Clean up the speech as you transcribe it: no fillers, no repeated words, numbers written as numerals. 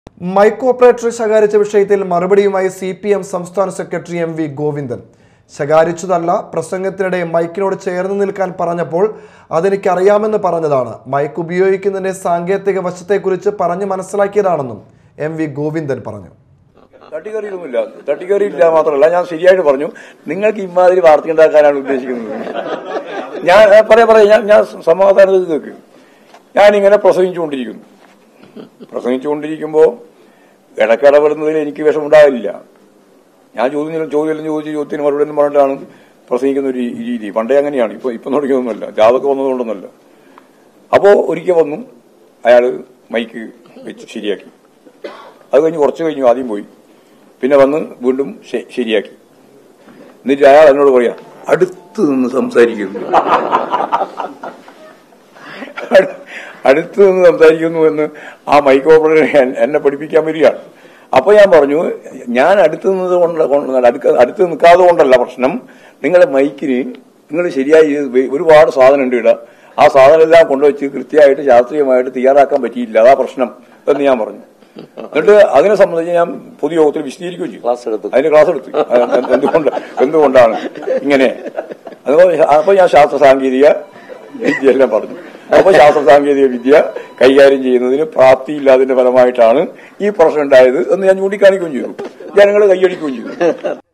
Mic ഓപ്പറേറ്ററെ ശകാരിച്ച വിഷയത്തിൽ മറുപടിയുമായി CPM സംസ്ഥാന സെക്രട്ടറി MV ഗോവിന്ദൻ. ശകാരിച്ചതല്ല, പ്രസംഗത്തിനിടെ മൈക്കിനോട് ചേർന്ന് നിൽക്കാൻ പറഞ്ഞപ്പോൾ അതെനിക്കറിയാമെന്ന് പറഞ്ഞതാണ്. മൈക്ക് ഉപയോഗിക്കുന്നതിന്റെ സാങ്കേതിക വശത്തെക്കുറിച്ച് പറഞ്ഞു മനസ്സിലാക്കിയതാണെന്നും MV ഗോവിന്ദൻ പറഞ്ഞു. തട്ടിക്കറിയില്ല മാത്രമല്ല, ഞാൻ ശരിയായിട്ട് പറഞ്ഞു. നിങ്ങൾക്ക് ഇമാതിരി വാർത്ത ഉണ്ടാക്കാനാണ് ഉദ്ദേശിക്കുന്നത്. ഞാൻ ഞാൻ സമാധാനത്തിൽ നിൽക്കും. ഞാനിങ്ങനെ പ്രസംഗിച്ചുകൊണ്ടിരിക്കുമ്പോൾ ഇടക്കിടപെടുന്നതിൽ എനിക്ക് വിഷമുണ്ടാവില്ല. ഞാൻ ചോദ്യത്തിന് മറുപടി പറഞ്ഞിട്ടാണ് പ്രസംഗിക്കുന്ന ഒരു രീതി. പണ്ടേ അങ്ങനെയാണ്. ഇപ്പൊ തുടങ്ങിയതൊന്നുമല്ല, ജാതൊക്കെ വന്നതുകൊണ്ടൊന്നുമല്ല. അപ്പോ ഒരിക്കൽ വന്നു, അയാള് മൈക്ക് വെച്ച് ശരിയാക്കി. അത് കഴിഞ്ഞ് കുറച്ച് കഴിഞ്ഞു, ആദ്യം പോയി, പിന്നെ വന്ന് വീണ്ടും ശരിയാക്കി. എന്നിട്ട് അയാൾ എന്നോട് പറയാ, അടുത്ത് നിന്ന് സംസാരിക്കുന്നു എന്ന് ആ മൈക്ക് ഓപ്പറേറ്റർ എന്നെ പഠിപ്പിക്കാൻ വരികയാണ്. അപ്പൊ ഞാൻ പറഞ്ഞു, ഞാൻ അടുത്ത് നിൽക്കാതെ കൊണ്ടല്ല പ്രശ്നം. നിങ്ങളുടെ മൈക്കിന് നിങ്ങൾ ശരിയായി ഒരുപാട് സാധനം ഉണ്ട് ഇവിടെ. ആ സാധനം എല്ലാം കൊണ്ടുവച്ച് കൃത്യമായിട്ട് ശാസ്ത്രീയമായിട്ട് തയ്യാറാക്കാൻ പറ്റിയില്ല, അതാ പ്രശ്നം എന്ന് ഞാൻ പറഞ്ഞു. എന്നിട്ട് അതിനെ സംബന്ധിച്ച് ഞാൻ പൊതുയോഗത്തിൽ വിശദീകരിക്കുകയും ചെയ്തു. അതിന് ക്ലാസ് എടുത്തു, എന്തുകൊണ്ടാണ് ഇങ്ങനെ. അപ്പൊ ഞാൻ ശാസ്ത്ര സാങ്കേതിക വിദ്യയെല്ലാം പറഞ്ഞു. അപ്പൊ ശാസ്ത്ര സാങ്കേതിക വിദ്യ കൈകാര്യം ചെയ്യുന്നതിന് പ്രാപ്തിയില്ലാതിന്റെ ഫലമായിട്ടാണ് ഈ പ്രശ്നം ഉണ്ടായത് എന്ന് ഞാൻ ചൂണ്ടിക്കാണിക്കുകയും ചെയ്തു. ജനങ്ങൾ കൈയടിക്കുകയും ചെയ്തു.